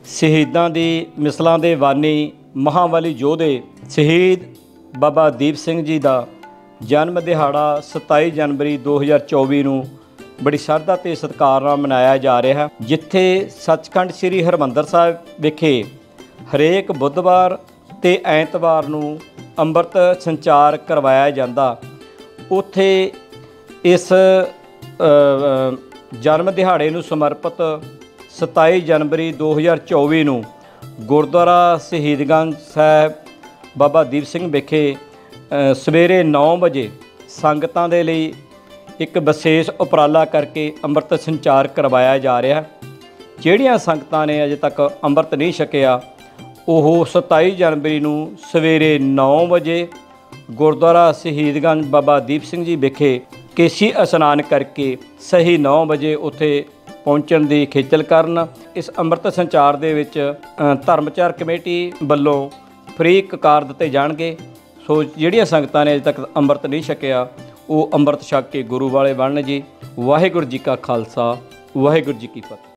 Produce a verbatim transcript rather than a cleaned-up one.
शहीदां दी मिसलां दे वानी महाबली योधे शहीद बाबा दीप सिंह जी का जन्म दिहाड़ा सताई जनवरी दो हज़ार चौबी नूं बड़ी शरधा ते सत्कार नाल मनाया जा रहा है। जिथे सचखंड श्री हरमंदर साहिब विखे हरेक बुधवार ते ऐतवार नूं अंमृत संचार करवाया जाता, उत्थे इस जन्म दिहाड़े नूं समर्पित सताई जनवरी दो हज़ार चौबी नूं गुरुद्वारा शहीदगंज साहिब बाबा दीप सिंह विखे सवेरे नौ बजे संगतां दे लई एक विशेष उपराला करके अंमृत संचार करवाया जा रहा है। जिहड़ियां संगतां ने अजे तक अंमृत नहीं छकिया ਉਹ सताई जनवरी नूं सवेरे नौ बजे गुरुद्वारा शहीदगंज बाबा दीप सिंह जी विखे केसी इशनान करके सही नौ बजे उत्थे पहुँचण दी खेचल करन। इस अंमृत संचार दे विच धर्मचार कमेटी वल्लों फ्री ककार दिते जाणगे। सो जिहड़ियां संगतां ने अजे तक अंमृत नहीं छकिया वो अंमृत छक के गुरु वाले बनन जी। वाहिगुरू जी का खालसा, वाहिगुरू जी की फतेह।